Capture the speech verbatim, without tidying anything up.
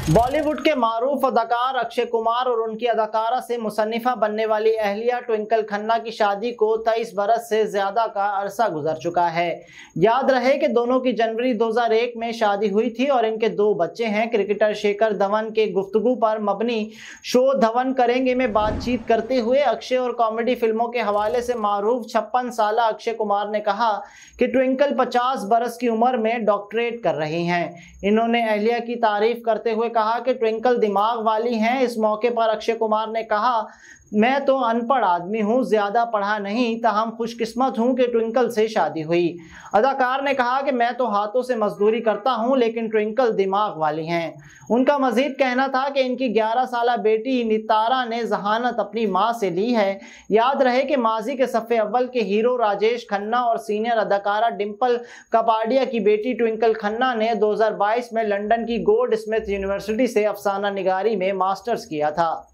बॉलीवुड के मारूफ अदाकार अक्षय कुमार और उनकी अदाकारा से मुसन्निफा बनने वाली अहलिया ट्विंकल खन्ना की शादी को तेईस बरस से ज्यादा का अरसा गुजर चुका है। याद रहे कि दोनों की जनवरी दो हज़ार एक में शादी हुई थी और इनके दो बच्चे हैं। क्रिकेटर शेखर धवन के गुफ्तगू पर मबनी शो धवन करेंगे में बातचीत करते हुए अक्षय और कॉमेडी फिल्मों के हवाले से मारूफ छप्पन साल अक्षय कुमार ने कहा कि ट्विंकल पचास बरस की उम्र में डॉक्टरेट कर रही हैं। इन्होंने अहलिया की तारीफ करते हुए कहा कि ट्विंकल दिमाग वाली हैं। इस मौके पर अक्षय कुमार ने कहा, मैं तो अनपढ़ आदमी हूं, ज्यादा पढ़ा नहीं, ताहम खुशकिस्मत हूं कि ट्विंकल से शादी हुई। अदाकार ने कहा कि मैं तो हाथों से मजदूरी करता हूं लेकिन ट्विंकल दिमाग वाली हैं। उनका मजीद कहना था कि इनकी ग्यारह साल बेटी नितारा ने जहानत अपनी मां से ली है। याद रहे कि माजी के सफ़े अव्वल के हीरो राजेश खन्ना और सीनियर अदाकारा डिंपल कपाडिया की बेटी ट्विंकल खन्ना ने दो हज़ार बाईस में लंदन की गोल्ड स्मिथ यूनिवर्सिटी से अफसाना निगारी में मास्टर्स किया था।